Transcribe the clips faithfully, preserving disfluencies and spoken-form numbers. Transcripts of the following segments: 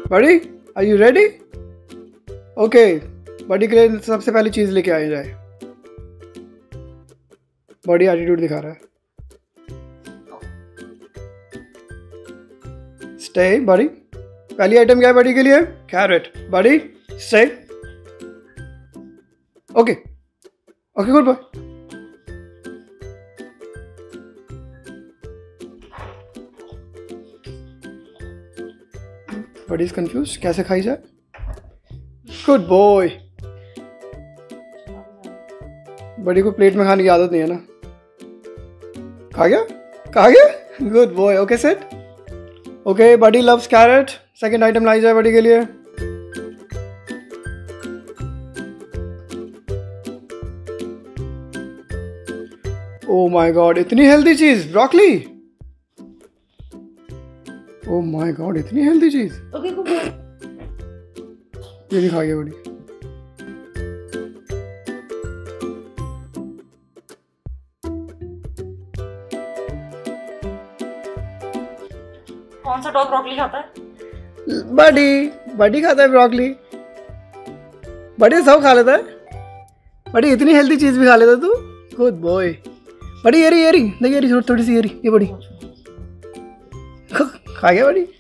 बड़ी are you ready? Okay, बड़ी के लिए सबसे पहली चीज लेके आई जाए। बड़ी एटीट्यूड दिखा रहा है। स्टे बड़ी। पहली आइटम क्या है बड़ी के लिए? Carrot. Buddy stay. Okay okay good boy. Buddy is confuse, कैसे खाई जाए? Good boy. बड़ी को प्लेट में खाने की आदत नहीं है ना। खा गया खा गया good boy. Okay sit. Okay Buddy loves carrot. Second item लाई जाए बड़ी के लिए। ओ माय गॉड, इतनी हेल्दी चीज, ब्रोकली। ओ माय गॉड, इतनी हेल्दी चीज। Okay good. ये भी खा गया बड़ी। कौन सा डॉग ब्रोकली खाता है? बड़ी बड़ी खाता है ब्रोकली। बड़ी सब खा लेता है। बड़ी इतनी हेल्दी चीज भी खा लेता तू। Good boy. बड़ी ये रही ये रही देख, ये रही थोड़ी सी, ये रही ये बड़ी खा गया Badi.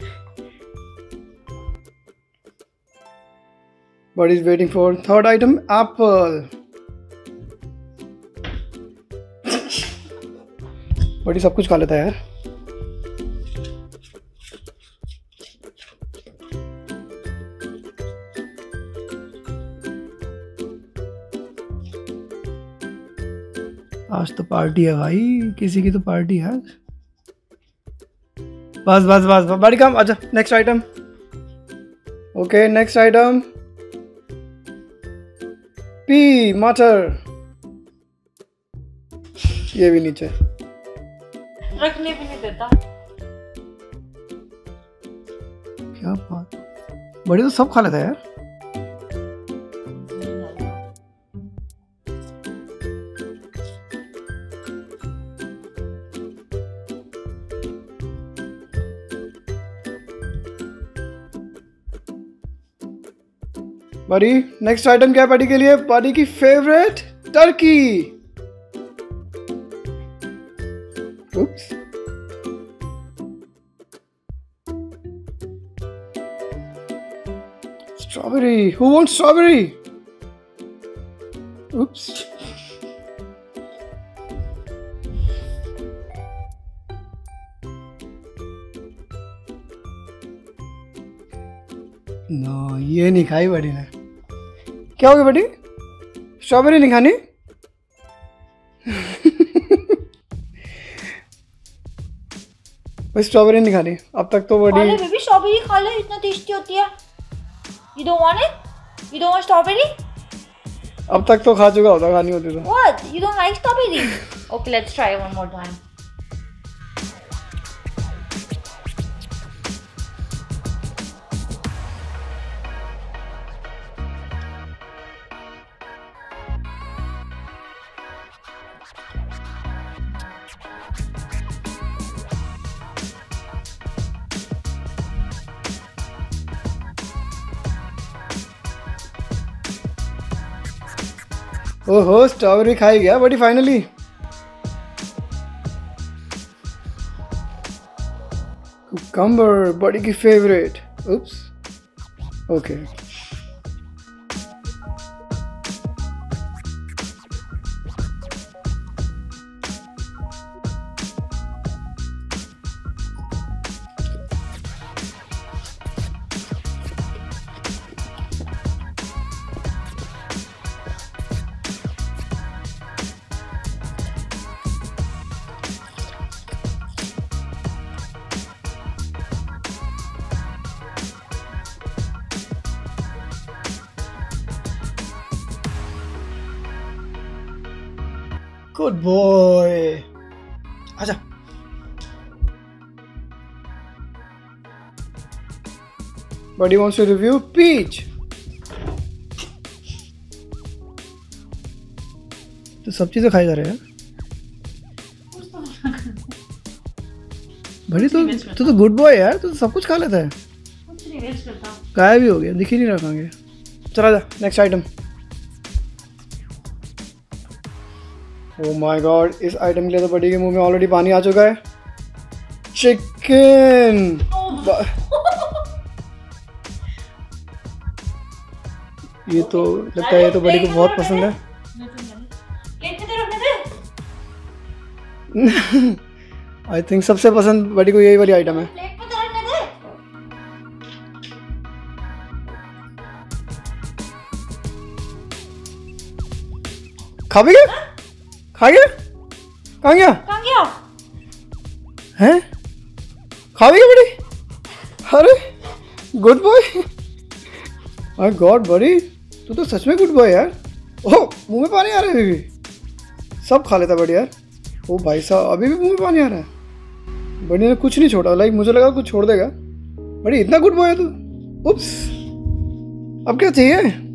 Badi is waiting for third item, apple. Badi सब कुछ खा लेता है यार। आज तो पार्टी है भाई, किसी की तो पार्टी है। बस बस बस बस बड़ी काम। अच्छा next item. Okay next item, pea मटर। ये भी नीचे रखने भी नहीं देता। क्या बात, बड़ी तो सब खा लेता है यार। बड़ी नेक्स्ट आइटम क्या है बड़ी के लिए? बड़ी की favourite turkey. Oops. Strawberry, who wants strawberry? Oops. No, ये नहीं खाई बड़ी ने। क्या हो गया बड़ी? स्ट्रॉबेरी नहीं खानी? स्ट्रॉबेरी नहीं खानी अब तक तो बड़ी। बेबी स्ट्रॉबेरी खा ले, इतना टेस्टी होती है। You don't want it? You don't want strawberry? अब तक तो खा चुका होता, खानी होती तो। What? You don't like strawberry? Okay, let's try one more time. ओहो स्ट्रॉबेरी खाई गया बड़ी फाइनली। कुकम्बर बड़ी की favourite. Oops. Okay good boy. आजा। Badi wants to review peach। तो सब चीजें खाई जा रहे हैं। बड़ी तो तू तो गुड बॉय यार, तू तो सब कुछ खा लेता है। कुछ नहीं वेस्ट करता। गायब ही हो गया, दिख ही नहीं रखेंगे। चला जा next item. Oh my god, इस आइटम के लिए तो बड़ी के मुंह में ऑलरेडी पानी आ चुका है। चिकन। ये तो लगता है ये तो बड़ी को बहुत पसंद है। प्लेट में तो रखने दे। आई थिंक सबसे पसंद बड़ी को यही वाली आइटम है। प्लेट में तो रखने दे। खा भी गया? खा गया? कहाँ गया? कहाँ गया? हैं? खा भी गया बड़ी? अरे गुड बॉय। माय गॉड बड़ी, तू तो सच में गुड बॉय यार। ओह मुंह में पानी आ रहा है अभी भी। सब खा लेता बड़ी यार। ओ भाई साहब अभी भी मुंह में पानी आ रहा है। बड़ी ने कुछ नहीं छोड़ा, लाइक मुझे लगा कुछ छोड़ देगा। बड़ी इतना गुड बॉय है तू। उप्स, अब क्या चाहिए?